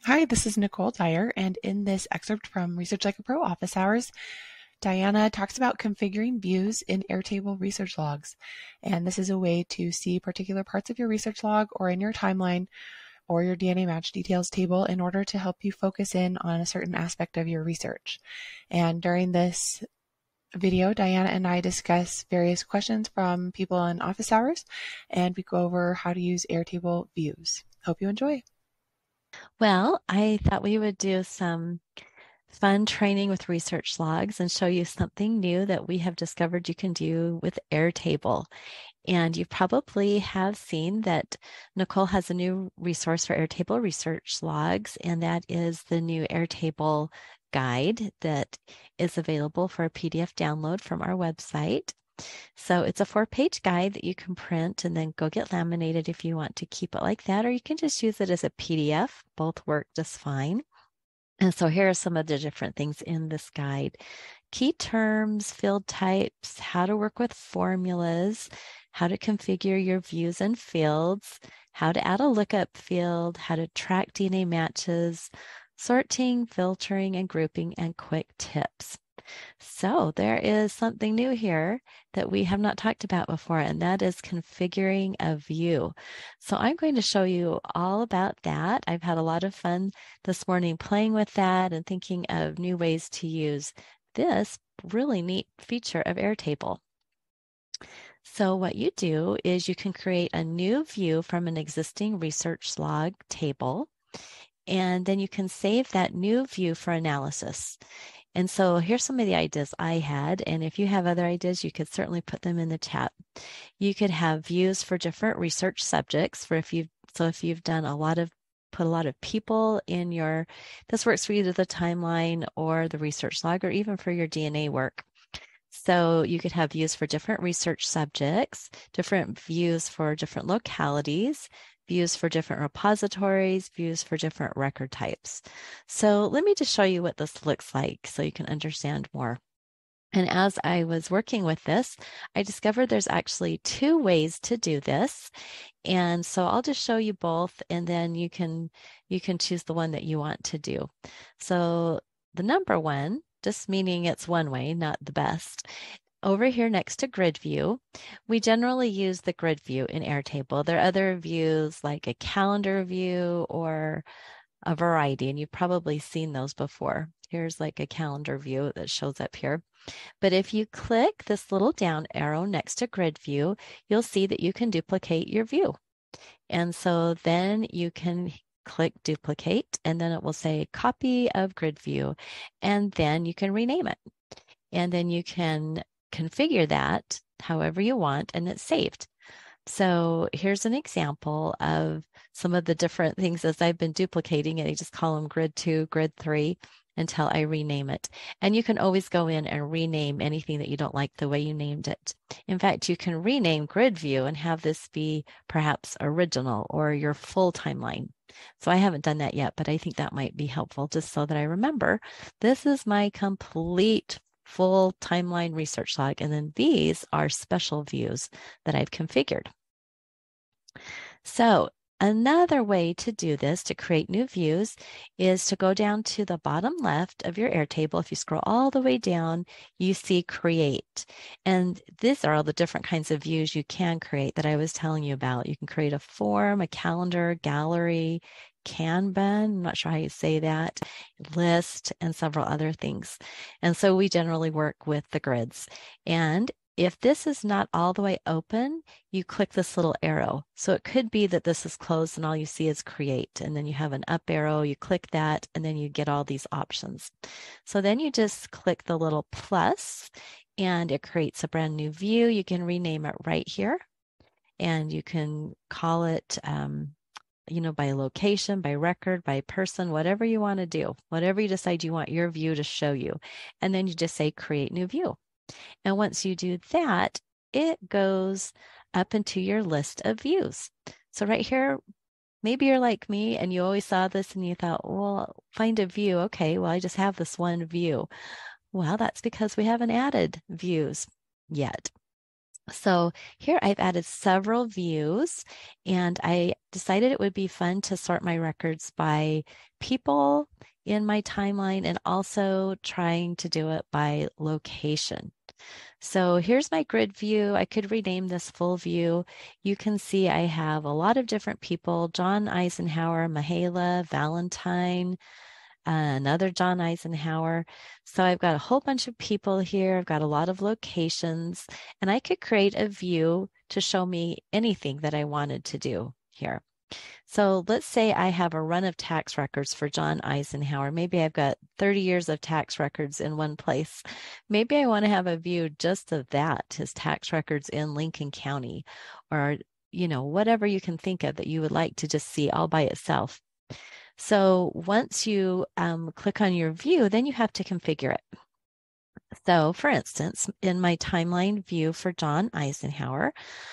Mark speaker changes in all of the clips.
Speaker 1: Hi, this is Nicole Dyer, and in this excerpt from Research Like a Pro Office Hours, Diana talks about configuring views in Airtable research logs. And this is a way to see particular parts of your research log or in your timeline or your DNA match details table in order to help you focus in on a certain aspect of your research. And during this video, Diana and I discuss various questions from people in office hours, and we go over how to use Airtable views. Hope you enjoy.
Speaker 2: Well, I thought we would do some fun training with research logs and show you something new that we have discovered you can do with Airtable. And you probably have seen that Nicole has a new resource for Airtable research logs, and that is the new Airtable guide that is available for a PDF download from our website. So it's a 4-page guide that you can print and then go get laminated if you want to keep it like that, or you can just use it as a PDF. Both work just fine. And so here are some of the different things in this guide. Key terms, field types, how to work with formulas, how to configure your views and fields, how to add a lookup field, how to track DNA matches, sorting, filtering, and grouping, and quick tips. So there is something new here that we have not talked about before, and that is configuring a view. So I'm going to show you all about that. I've had a lot of fun this morning playing with that and thinking of new ways to use this really neat feature of Airtable. So what you do is you can create a new view from an existing research log table, and then you can save that new view for analysis. And so here's some of the ideas I had. And if you have other ideas, you could certainly put them in the chat. You could have views for different research subjects if you've done put a lot of people in this works for either the timeline or the research log, or even for your DNA work. So you could have views for different research subjects, different views for different localities, views for different repositories, views for different record types. So let me just show you what this looks like so you can understand more. And as I was working with this, I discovered there's actually 2 ways to do this. And so I'll just show you both, and then you can choose the one that you want to do. So the number one, just meaning it's one way, not the best. Over here next to grid view, we generally use the grid view in Airtable. There are other views like a calendar view or a variety, and you've probably seen those before. Here's like a calendar view that shows up here. But if you click this little down arrow next to grid view, you'll see that you can duplicate your view. And so then you can click duplicate, and then it will say copy of grid view, and then you can rename it. And then you can configure that however you want, and it's saved. So here's an example of some of the different things as I've been duplicating it. I just call them grid 2, grid 3 until I rename it. And you can always go in and rename anything that you don't like the way you named it. In fact, you can rename grid view and have this be perhaps original or your full timeline. So I haven't done that yet, but I think that might be helpful just so that I remember this is my complete full timeline research log, and then these are special views that I've configured. So another way to do this, to create new views, is to go down to the bottom left of your Airtable. If you scroll all the way down, you see create. And these are all the different kinds of views you can create that I was telling you about. You can create a form, a calendar, gallery, Kanban, I'm not sure how you say that, list, and several other things. And so we generally work with the grids. And if this is not all the way open, you click this little arrow. So it could be that this is closed and all you see is create, and then you have an up arrow, you click that, and then you get all these options. So then you just click the little plus and it creates a brand new view. You can rename it right here, and you can call it by location, by record, by person, whatever you want to do, whatever you decide you want your view to show you. And then you just say create new view. And once you do that, it goes up into your list of views. So right here, maybe you're like me and you always saw this and you thought, well, find a view. Okay, well, I just have this one view. Well, that's because we haven't added views yet. So here I've added several views, and I decided it would be fun to sort my records by people in my timeline and also trying to do it by location. So here's my grid view. I could rename this full view. You can see I have a lot of different people: John Eisenhower, Mahala, Valentine, another John Eisenhower. So I've got a whole bunch of people here. I've got a lot of locations, and I could create a view to show me anything that I wanted to do here. So let's say I have a run of tax records for John Eisenhower. Maybe I've got 30 years of tax records in one place. Maybe I want to have a view just of that, his tax records in Lincoln County, or whatever you can think of that you would like to just see all by itself. So once you click on your view, then you have to configure it. So for instance, in my timeline view for John Eisenhower,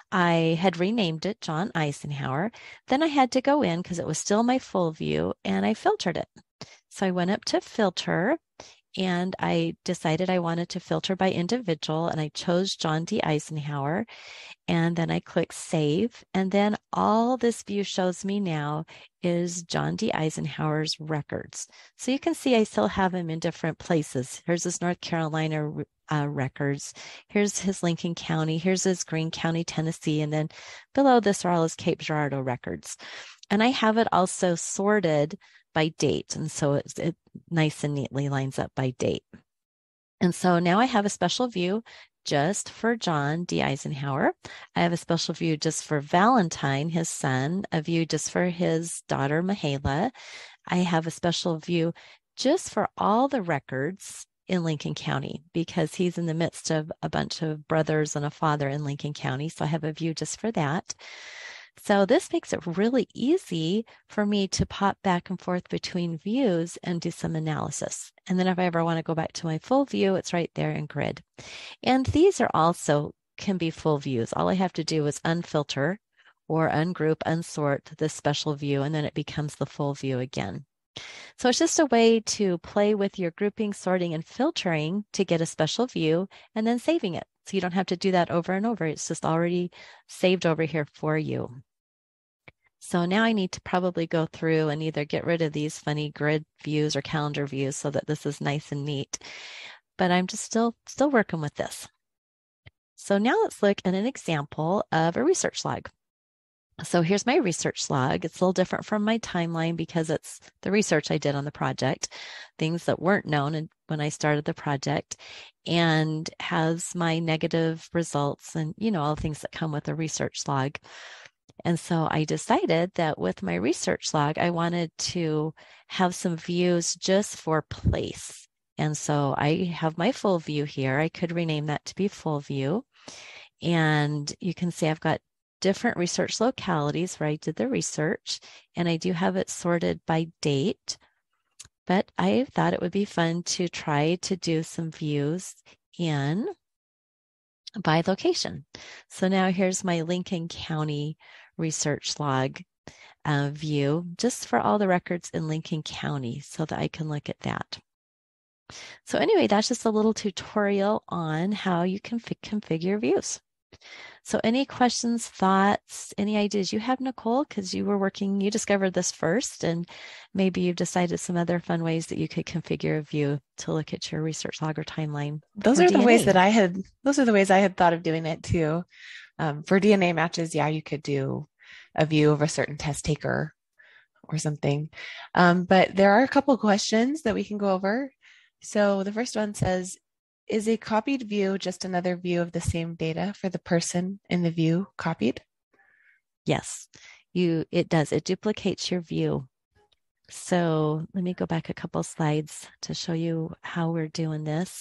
Speaker 2: I had renamed it John Eisenhower. Then I had to go in because it was still my full view, and I filtered it. So I went up to filter, and I decided I wanted to filter by individual, and I chose John D. Eisenhower. And then I click save. And then all this view shows me now is John D. Eisenhower's records. So you can see I still have him in different places. Here's his North Carolina records. Here's his Lincoln County. Here's his Greene County, Tennessee. And then below this are all his Cape Girardeau records. And I have it also sorted by date. And so it nice and neatly lines up by date. And so now I have a special view just for John D. Eisenhower. I have a special view just for Valentine, his son, a view just for his daughter, Mahala. I have a special view just for all the records in Lincoln County because he's in the midst of a bunch of brothers and a father in Lincoln County. So I have a view just for that. So this makes it really easy for me to pop back and forth between views and do some analysis. And then if I ever want to go back to my full view, it's right there in grid. And these are also can be full views. All I have to do is unfilter or ungroup, unsort this special view, and then it becomes the full view again. So it's just a way to play with your grouping, sorting, and filtering to get a special view and then saving it. So you don't have to do that over and over. It's just already saved over here for you. So now I need to probably go through and either get rid of these funny grid views or calendar views so that this is nice and neat. But I'm just still working with this. So now let's look at an example of a research log. So here's my research log. It's a little different from my timeline because it's the research I did on the project, things that weren't known when I started the project, and has my negative results and, all the things that come with a research log. And so I decided that with my research log, I wanted to have some views just for place. And so I have my full view here. I could rename that to be full view. And you can see I've got different research localities where I did the research, and I do have it sorted by date. But I thought it would be fun to try to do some views in by location. So now here's my Lincoln County research log view just for all the records in Lincoln County so that I can look at that. So anyway, that's just a little tutorial on how you can configure views. So any questions, thoughts, any ideas you have, Nicole? Because you discovered this first, and maybe you've decided some other fun ways that you could configure a view to look at your research log or timeline.
Speaker 1: Those are the ways I had thought of doing it too. For DNA matches, yeah, you could do a view of a certain test taker or something. But there are a couple of questions that we can go over. So the first one says, is a copied view just another view of the same data for the person in the view copied?
Speaker 2: Yes, it does. It duplicates your view. So let me go back a couple slides to show you how we're doing this.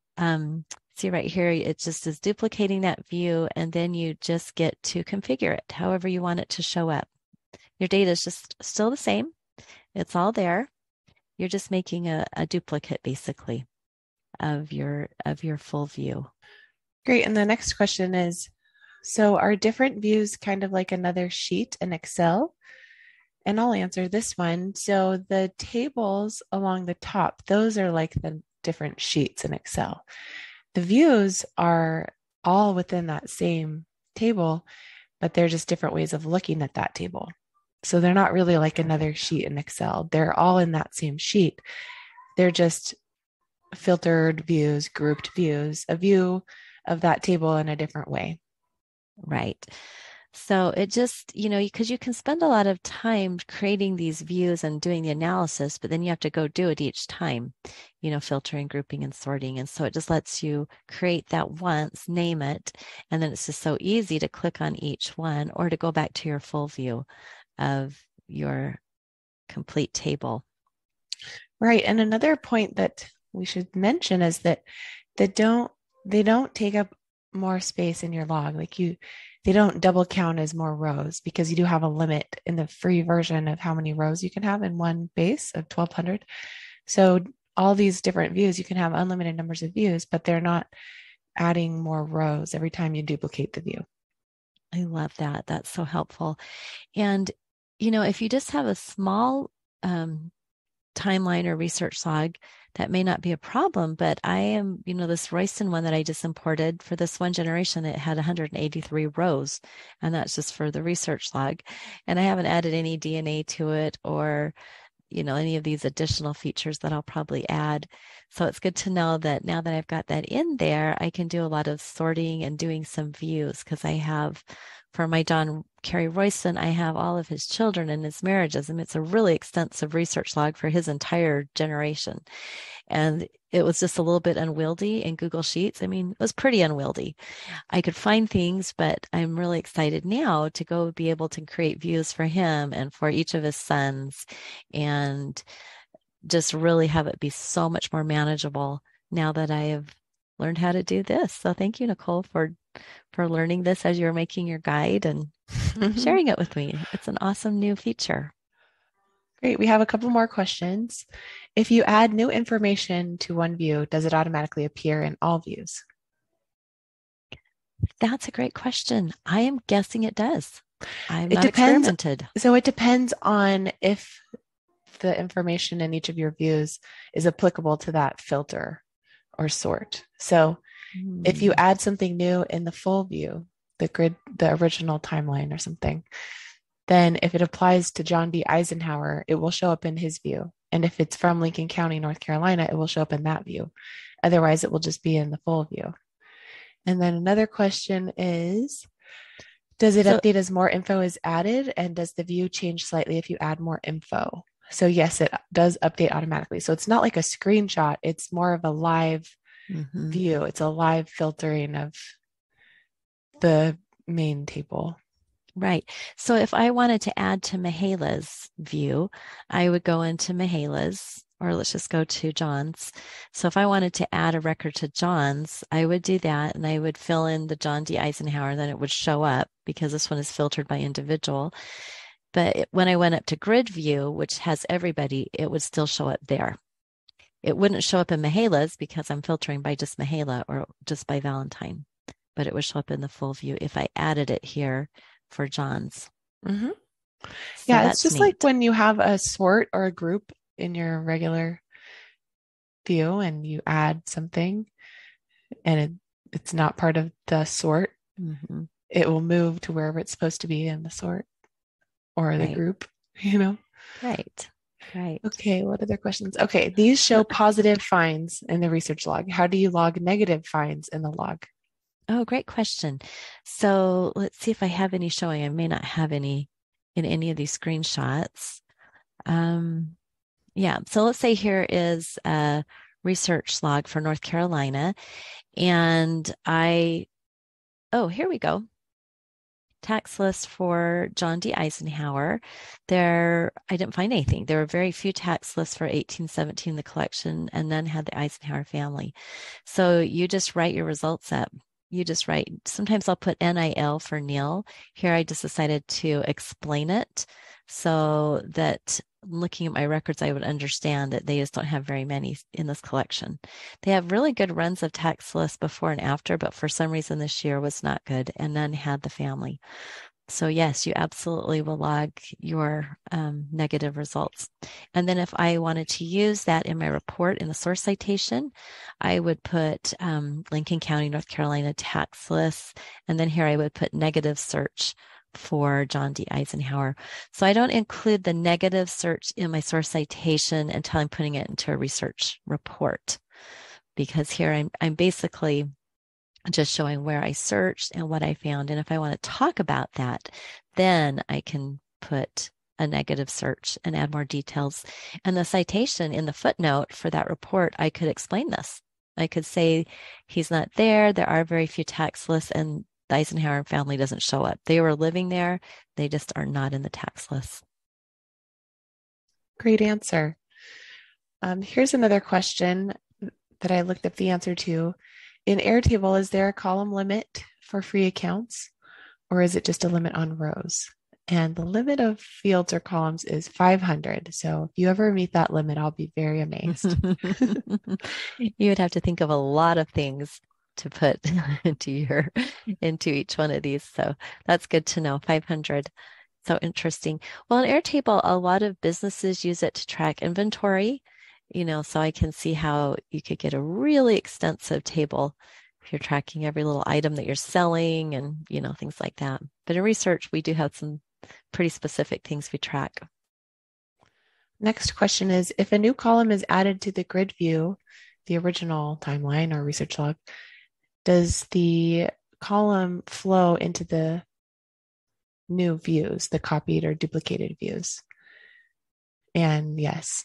Speaker 2: See right here, it just is duplicating that view, and then you just get to configure it however you want it to show up. Your data is just still the same. It's all there. You're just making a duplicate basically of your full view.
Speaker 1: Great. And the next question is, so are different views kind of like another sheet in Excel? And I'll answer this one. So the tables along the top, those are like the different sheets in Excel. The views are all within that same table, but they're just different ways of looking at that table. So they're not really like another sheet in Excel. They're all in that same sheet. They're just filtered views, grouped views, a view of that table in a different way.
Speaker 2: Right. So it just, because you can spend a lot of time creating these views and doing the analysis, but then you have to go do it each time, filtering, grouping, and sorting. And so it just lets you create that once, name it, and then it's just so easy to click on each one or to go back to your full view of your complete table.
Speaker 1: Right. And another point that we should mention is that they don't take up more space in your log. They don't double count as more rows because you do have a limit in the free version of how many rows you can have in one base of 1200. So all these different views, you can have unlimited numbers of views, but they're not adding more rows every time you duplicate the view.
Speaker 2: I love that. That's so helpful. And, if you just have a small timeline or research log, that may not be a problem, but I am, this Royston one that I just imported for this one generation, it had 183 rows, and that's just for the research log. And I haven't added any DNA to it or any of these additional features that I'll probably add. So it's good to know that now that I've got that in there, I can do a lot of sorting and doing some views because I have, for my John Kerry Royston, I have all of his children and his marriages, and it's a really extensive research log for his entire generation. And it was just a little bit unwieldy in Google Sheets. I mean, it was pretty unwieldy. I could find things, but I'm really excited now to go be able to create views for him and for each of his sons and just really have it be so much more manageable now that I have learned how to do this. So thank you, Nicole, for learning this as you're making your guide and sharing it with me. It's an awesome new feature.
Speaker 1: Great. We have a couple more questions. If you add new information to one view, does it automatically appear in all views?
Speaker 2: That's a great question. I am guessing it does. I've
Speaker 1: It
Speaker 2: not
Speaker 1: depends.
Speaker 2: experimented.
Speaker 1: So it depends on if the information in each of your views is applicable to that filter or sort. So if you add something new in the full view, the grid, the original timeline or something, then if it applies to John D. Eisenhower, it will show up in his view. And if it's from Lincoln County, North Carolina, it will show up in that view. Otherwise, it will just be in the full view. And then another question is, does it update as more info is added? And does the view change slightly if you add more info? So yes, it does update automatically. So it's not like a screenshot. It's more of a live view. It's a live filtering of the main table.
Speaker 2: Right. So if I wanted to add to Mahela's view, I would go into Mahela's, or let's just go to John's. So if I wanted to add a record to John's, I would do that and I would fill in the John D. Eisenhower, then it would show up because this one is filtered by individual. But when I went up to grid view, which has everybody, it would still show up there. It wouldn't show up in Mahela's because I'm filtering by just Mahela or just by Valentine, but it would show up in the full view if I added it here for John's.
Speaker 1: Mm-hmm.
Speaker 2: So
Speaker 1: yeah, it's just
Speaker 2: neat.
Speaker 1: like when you have a sort or a group in your regular view and you add something and it's not part of the sort, it will move to wherever it's supposed to be in the sort or the group,
Speaker 2: Right. Right.
Speaker 1: Okay, what other questions? Okay, these show positive finds in the research log. How do you log negative finds in the log?
Speaker 2: Oh, great question. So let's see if I have any showing. I may not have any in any of these screenshots. Yeah, so let's say here is a research log for North Carolina. And here we go. Tax list for John D. Eisenhower. I didn't find anything. There were very few tax lists for 1817, the collection, and none had the Eisenhower family. So you just write your results up. You just write, sometimes I'll put NIL for Neil. Here I just decided to explain it so that looking at my records, I would understand that they just don't have very many in this collection. They have really good runs of tax lists before and after, but for some reason this year was not good and none had the family. So yes, you absolutely will log your negative results. And then if I wanted to use that in my report in the source citation, I would put Lincoln County, North Carolina tax lists. And then here I would put negative search for John D. Eisenhower. So I don't include the negative search in my source citation until I'm putting it into a research report, because here I'm basically just showing where I searched and what I found. And if I want to talk about that, then I can put a negative search and add more details. And the citation in the footnote for that report, I could explain this. I could say he's not there. There are very few tax lists, and the Eisenhower family doesn't show up. They were living there. They just are not in the tax list.
Speaker 1: Great answer. Here's another question that I looked up the answer to. In Airtable, is there a column limit for free accounts, or is it just a limit on rows? And the limit of fields or columns is 500. So if you ever meet that limit, I'll be very amazed.
Speaker 2: You would have to think of a lot of things to put into each one of these. So that's good to know. 500. So interesting. Well, in Airtable, a lot of businesses use it to track inventory, so I can see how you could get a really extensive table if you're tracking every little item that you're selling and, things like that. But in research, we do have some pretty specific things we track.
Speaker 1: Next question is, if a new column is added to the grid view, the original timeline or research log, does the column flow into the new views, the copied or duplicated views? And yes,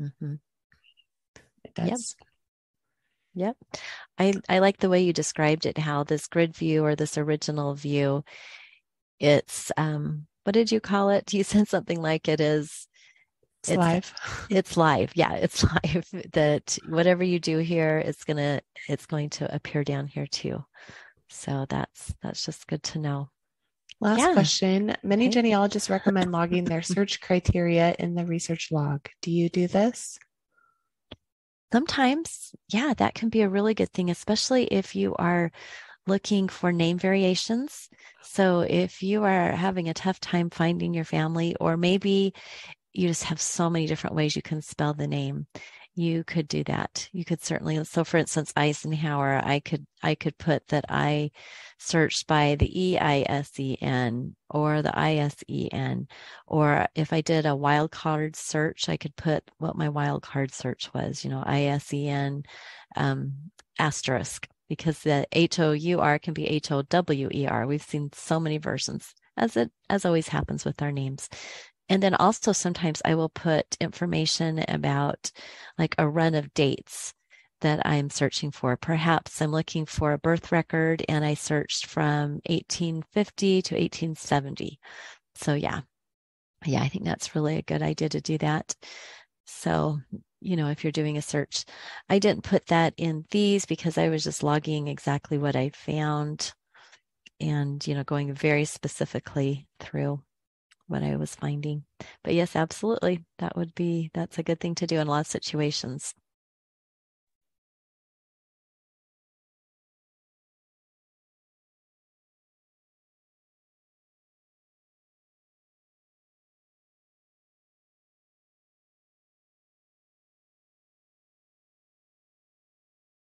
Speaker 1: it does.
Speaker 2: Yep. I like the way you described it, how this grid view or this original view, it's, what did you call it? You said something like
Speaker 1: It's live.
Speaker 2: It's live. Yeah, it's live. That whatever you do here, it's going to appear down here too. So that's just good to know.
Speaker 1: Last question. Many genealogists recommend logging their search criteria in the research log. Do you do this?
Speaker 2: Sometimes, yeah, that can be a really good thing, especially if you are looking for name variations. So if you are having a tough time finding your family, or maybe you just have so many different ways you can spell the name, you could do that. You could certainly, so for instance, Eisenhower, I could put that I searched by the EISEN or the ISEN, or if I did a wildcard search, I could put what my wildcard search was, ISEN asterisk, because the HOUR can be HOWER. We've seen so many versions, as always happens with our names. And then also sometimes I will put information about like a run of dates that I'm searching for. Perhaps I'm looking for a birth record and I searched from 1850 to 1870. So yeah, I think that's really a good idea to do that. So, if you're doing a search, I didn't put that in these because I was just logging exactly what I found and, going very specifically through what I was finding. But yes, absolutely. That's a good thing to do in a lot of situations.